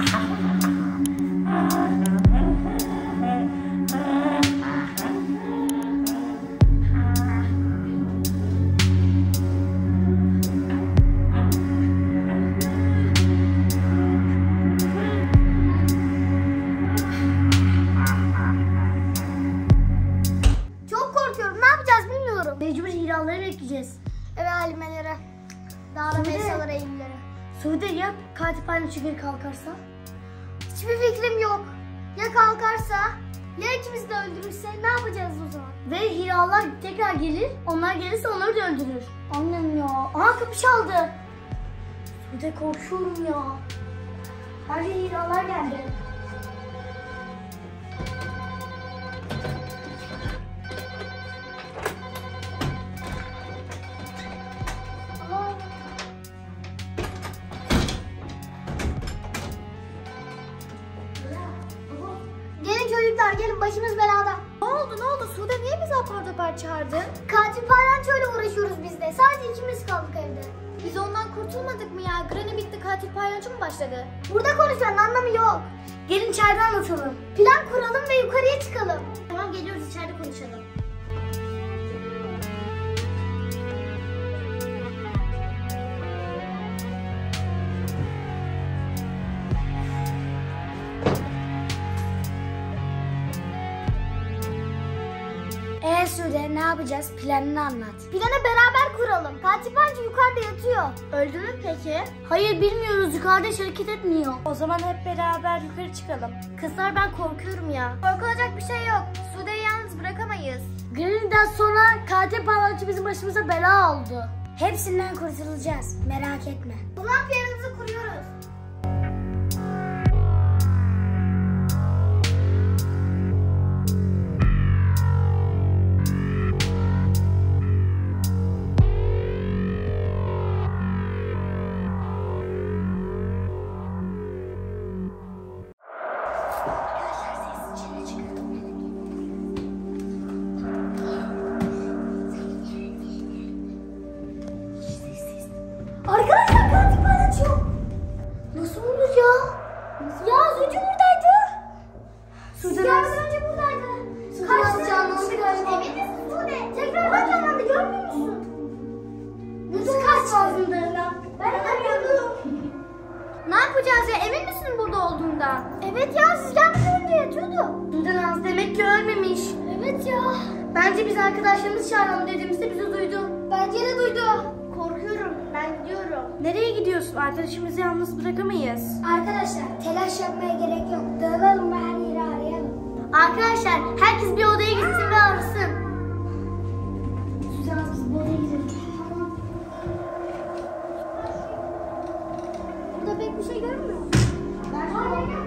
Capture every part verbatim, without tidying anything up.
Mecbur Hiraları bekleyeceğiz. Eve Halimelere. Dağda Meysalara, Eylülere. Sude ya katil palyaço geri kalkarsa? Hiçbir fikrim yok. Ya kalkarsa? Ya ikimizi de öldürürse ne yapacağız o zaman? Ve Hiralar tekrar gelir. Onlar gelirse onları da öldürür. Annem ya. Aha kapı çaldı. Sude korkuyorum ya. Bence Hiralar geldi. Çocuklar gelin, başımız belada. Ne oldu ne oldu? Sude niye bizi apar topar çağırdın? Katil palyaçoyla uğraşıyoruz biz de. Sadece ikimiz kaldık evde. Biz ondan kurtulmadık mı ya? Granny bitti, katil palyaço mu başladı? Burada konuşmanın anlamı yok. Gelin içeride anlatalım. Plan kuralım ve yukarıya çıkalım. Tamam, geliyoruz, içeride konuşalım. Eee Sude ne yapacağız? Planını anlat. Planı beraber kuralım. Katil palyaço yukarıda yatıyor. Öldü mü peki? Hayır bilmiyoruz. Yukarıda hiç hareket etmiyor. O zaman hep beraber yukarı çıkalım. Kızlar ben korkuyorum ya. Korkulacak bir şey yok. Sude'yi yalnız bırakamayız. Granny'den sonra katil palyaço bizim başımıza bela oldu. Hepsinden kurtulacağız. Merak etme. Bu zaman planımızı kuruyoruz. Arkadaşlar katil palyaço. Nasıl olur ya? Ya az önce buradaydı. Sude Biraz önce buradaydı. Sude canlandı galiba. Emin misin Sude? Tekrardan canlandı, görmüyor musun? Nasıl kaç lazımdı? Ben arıyordum. Ne yapacağız ya? Emin misin burada olduğundan? Evet ya, siz gelmeden önce yatıyordu. Sude Naz demek ki ölmemiş. Evet ya. Bence biz arkadaşlarımız çağıralım dediğimizde bizi duydu. Bence de duydu. Korkuyorum. Ben gidiyorum. Nereye gidiyorsun? Arkadaşımızı yalnız bırakamayız. Arkadaşlar telaş yapmaya gerek yok. Dağılalım ve her yeri arayalım. Arkadaşlar herkes bir odaya gitsin ve arasın. Sude Naz biz bu odaya gidelim. Burada pek bir şey görünmüyor. Ben hala gel.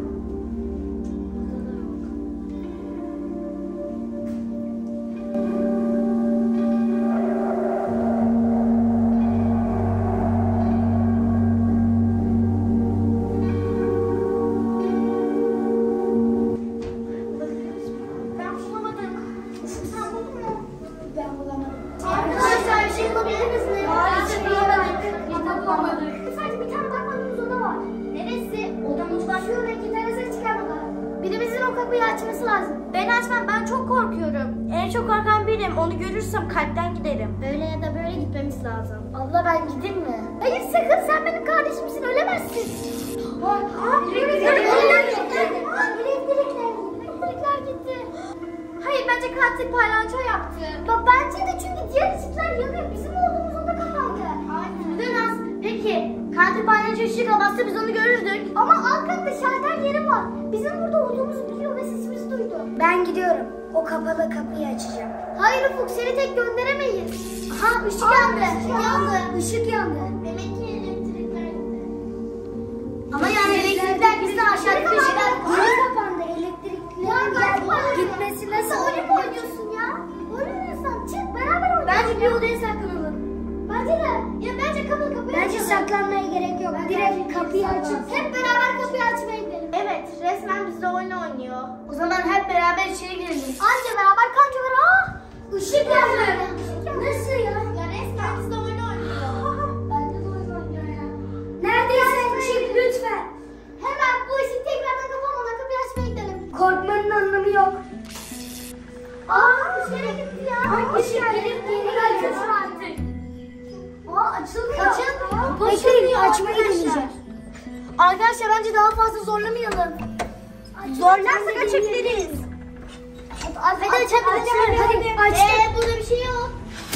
Arkadaşlar bir şey bulabildiniz mi? Hayır, bulamadık. Biz de bulamadık. Sadece bir tane bakmadığımız oda var. Neresi? Oda mutfak. Şuradaki terasa çıkan oda. Birimizin o kapıyı açması lazım. Ben açmam. Ben çok korkuyorum. En çok korkan benim. Onu görürsem kalpten giderim. Öyle ya da böyle gitmemiz lazım. Abla ben gideyim mi? Hayır sakın, sen benim kardeşimsin, ölemezsin. Aa, Elektrikler gitti. Elektrikler gitti. Hayır, bence katil palyaço yaptı. Bak bence de, çünkü diğer ışıklar yanıyor. Bizim olduğumuz oda kapandı. Sude Naz peki katil palyaço ışığı kapatsa biz onu görürdük. Ama alt katta şalter yeri var. Bizim burada olduğumuzu biliyor ve sesimizi duydu. Ben gidiyorum. O kapalı kapıyı açacağım. Hayır Ufuk, seni tek gönderemeyiz. Aha ışık Aa, yandı. ışık yandı. Işık yandı. Demek ki elektrikler gitti. Ama yani elektrikler bizden aşağıdaki ışıklar. Yeri kapandı, elektrikler geldi. Gitmesi Nasıl nasıl oyun mu oynuyorsun ya? Oyun oynuyorsan çık, beraber oynayalım. Bence bir odaya saklanalım. Bence de. Ya bence kapalı kapıyı Bence açalım. saklanmaya gerek yok. Direkt kapıyı açıp Hep beraber kapıyı açmaya gidelim. Evet, resmen bizle oyun oynuyor. o zaman hep beraber içeri girelim. Anca beraber kanca beraber. Aa! Işık yandı. Işık yandı. Nasıl ya? Ya resmen bizle oyun oynuyor. Bence de oyun oynuyor ya. Neredeyse çık lütfen. Hemen Korkmanın anlamı yok. Aa, dışarı gitti ya. Ay, ışık gelir, gelip geri geri gelir gelir. artık. Aa, açılmıyor. Açılmıyor. Açılmıyor Açmayı arkadaşlar. deneyeceğim. Arkadaşlar bence daha fazla zorlamayalım. Zorlarsak açabiliriz. Hadi açabiliriz. Hadi aç. Ee, burada bir şey yok.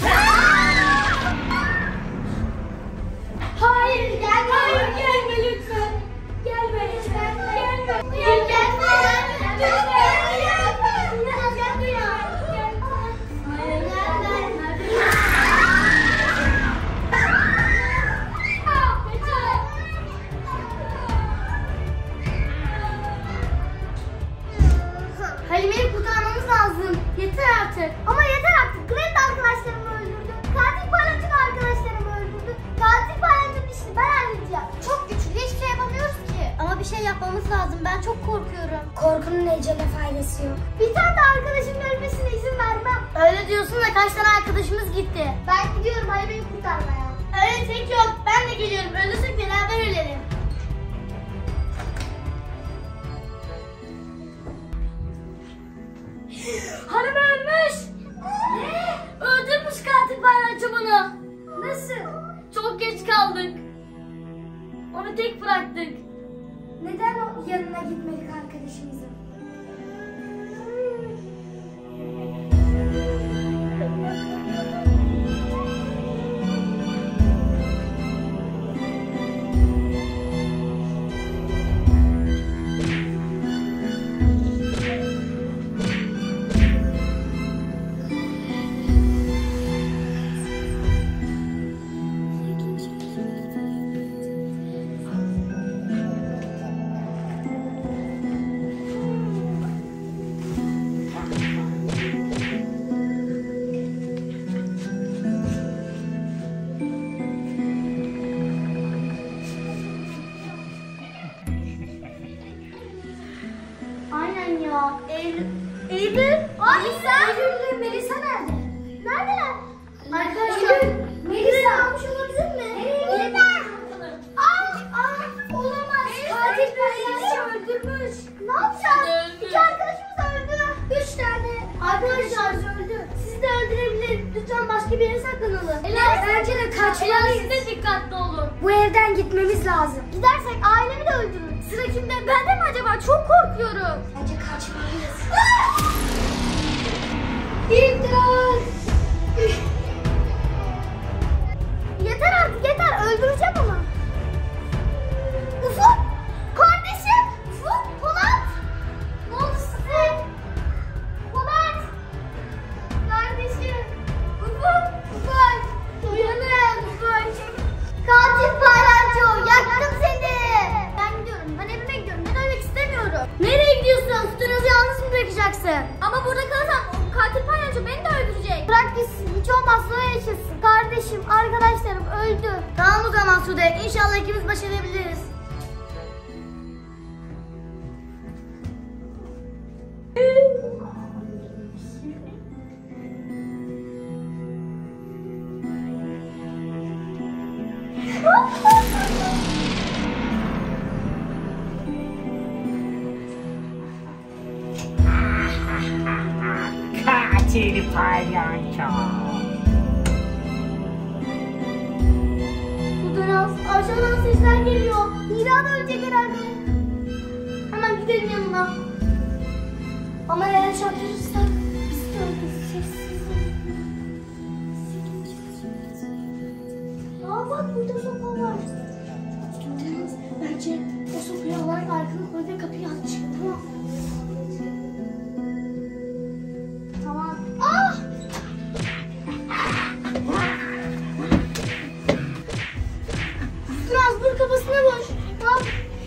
Hayır, gelme. Hayır, gelme lütfen. Gelme lütfen. Gelme. Gelme. Gelme. Halime'yi kurtarmamız lazım. Yeter artık. Ama yeter artık. Glenn arkadaşlarımı öldürdü. Katil Palançın arkadaşlarımı öldürdü. Katil Palançın işini ben halledeceğim. Çok güçlü. Hiçbir şey yapamıyoruz ki. Ama bir şey yapmamız lazım. Ben çok korkuyorum. Korkunun ecele faydası yok. Bir tane de arkadaşımın ölmesine izin vermem. Öyle diyorsun da kaç tane arkadaşımız gitti. Ben gidiyorum Halime'yi kurtarmaya. Öyle tek yok. Ben de geliyorum. Ölürsek beraber ölelim. Hanım ölmüş. Ne? Öldürmüş katil Palanço bunu. Nasıl? Çok geç kaldık. Onu tek bıraktık. Neden o yanına gitmedik arkadaşımızın? Aynen ya. Eylül. Eylül. Melisa. Eylül'le Melisa nerede? Neredeler? Arkadaşlar. Eylül, Melisa. almış olabilir mi? Eylül. Aa, aa, olamaz. Katil Palanço öldürmüş. Ne yapacağız? Öldü. İki arkadaşımız öldü. Üç tane. Arkadaşlar öldü. Sizi de öldürebilir. Lütfen başka bir yere saklanalım. Bence de kaçmalıyız. Siz de dikkatli olun. Bu evden gitmemiz lazım. Gidersek ailemi de öldürür. Sıra kimde? Bende mi acaba? Çok korkuyorum. Bence kaçmalıyız. İmdat! Yeter artık yeter. Öldüreceğim onu. Ufuk! Kardeşim! Ufuk! Polat! Ne oldu size? Polat! Kardeşim! Ufuk! Ufuk! Uyanın! Ufuk! Katil Palanço! Yaktım seni! Ben gidiyorum. Ben evime gidiyorum. Ben ölmek istemiyorum. Nereye gidiyorsun? Sütunuzı yalnız mı bırakacaksın? Ama burada kalırsam katil Palanço beni de öldürecek. Bırak gitsin. Hiç olmazsa o yaşasın. Kardeşim, arkadaşlarım öldü. Tamam o zaman Sude. İnşallah ikimiz baş edebiliriz. Katil Palanço. Sudanaz, aşağıdan sesler geliyor. Nida da ölecek herhalde. Hemen gidelim yanına. Ama eğer çarptırırsak bizi de öldürecek. Aa bak burada sopa var. Sudanaz, bence o sopayı alarak arkanı koy ve kapıyı aç. Tamam. Tamam. Ah! Biraz vur kafasına vur. Tamam.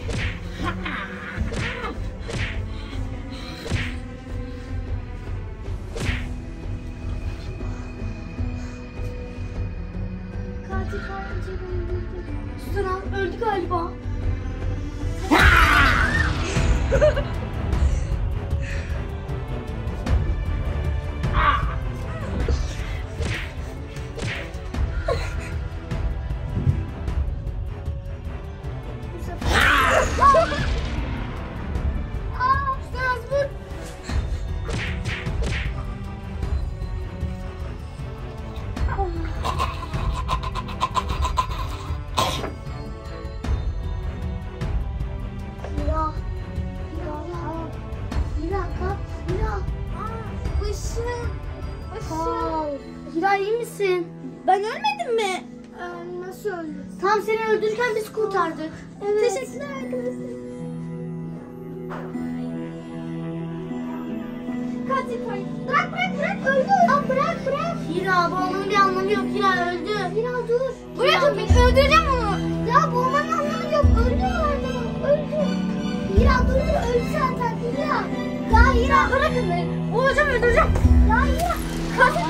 Katil Palanço'yu öldürdü. Suzan öldü galiba. Aa, Suzan vur. Başım. Başım. Hira iyi misin? Ben ölmedim mi? Ee, nasıl öldü? Tam seni öldürürken biz kurtardık. Evet. Teşekkürler arkadaşlar. Katil koyun. Bırak bırak bırak öldü. Aa, bırak bırak. Hira boğmanın bir anlamı yok. Hira öldü. Hira dur. Bırakın beni, öldüreceğim onu. Ya boğmanın anlamı yok. Öldü orada. Öldü. Hira dur dur. Öldü zaten. Hira. Ya Hira bırakın beni. Olacağım, öldüreceğim. Ya Hira. Katil